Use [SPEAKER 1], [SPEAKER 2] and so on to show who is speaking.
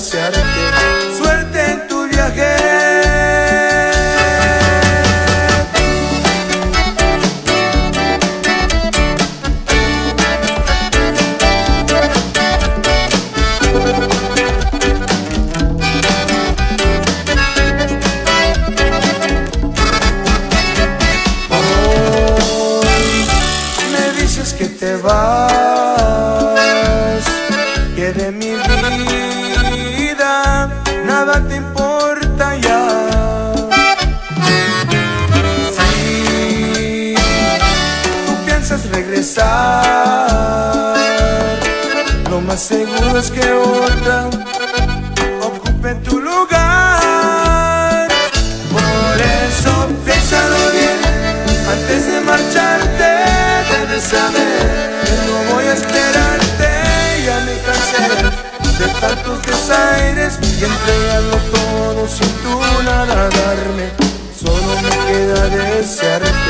[SPEAKER 1] desearte suerte en tu viaje. Que te vas, que de mi vida nada te importa ya. Si tú piensas regresar, lo más seguro es que otra ocupe tu lugar. Por eso piénsalo bien antes de marcharte. Debes saber que no voy a esperarte. Ya me cansé de tantos desaires y entregarlo todo sin tú nada darme. Solo me queda desearte